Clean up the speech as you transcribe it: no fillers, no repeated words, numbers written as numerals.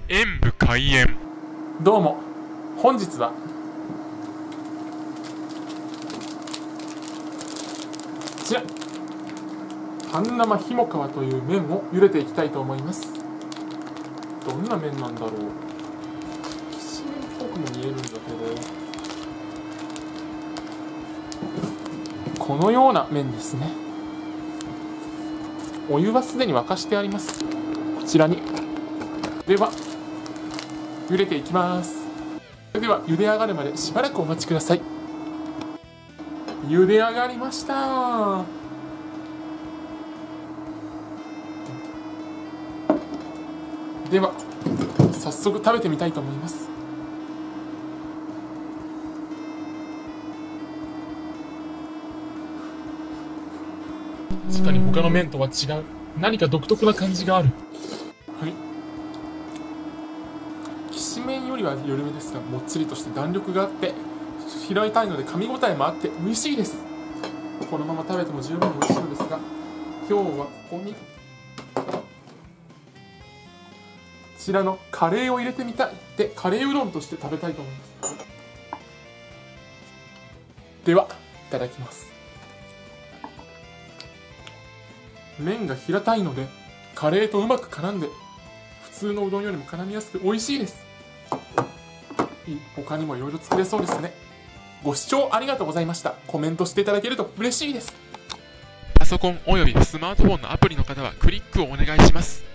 演武開演。 どうも、本日はこちら半生ひもかわという麺を茹でていきたいと思います。どんな麺なんだろう。きしめんっぽくも見えるんだけど、このような麺ですね。お湯はすでに沸かしてあります。こちらにでは茹でていきます。それでは茹で上がるまでしばらくお待ちください。茹で上がりました。では早速食べてみたいと思います。確かに他の麺とは違う、何か独特な感じがある。はい、きしめんよりは緩めですが、もっちりとして弾力があって平たいので噛み応えもあって美味しいです。このまま食べても十分美味しいのですが、今日はここにこちらのカレーを入れてみたいで、カレーうどんとして食べたいと思います。ではいただきます。麺が平たいのでカレーとうまく絡んで、普通のうどんよりも絡みやすく美味しいです。他にもいろいろ作れそうですね。ご視聴ありがとうございました。コメントしていただけると嬉しいです。 パソコンおよびスマートフォンのアプリの方はクリックをお願いします。